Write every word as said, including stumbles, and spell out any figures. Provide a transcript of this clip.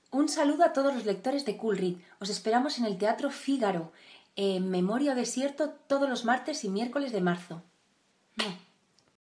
Un saludo a todos los lectores de Cool Read. Os esperamos en el Teatro Fígaro, en Memoria o Desierto, todos los martes y miércoles de marzo.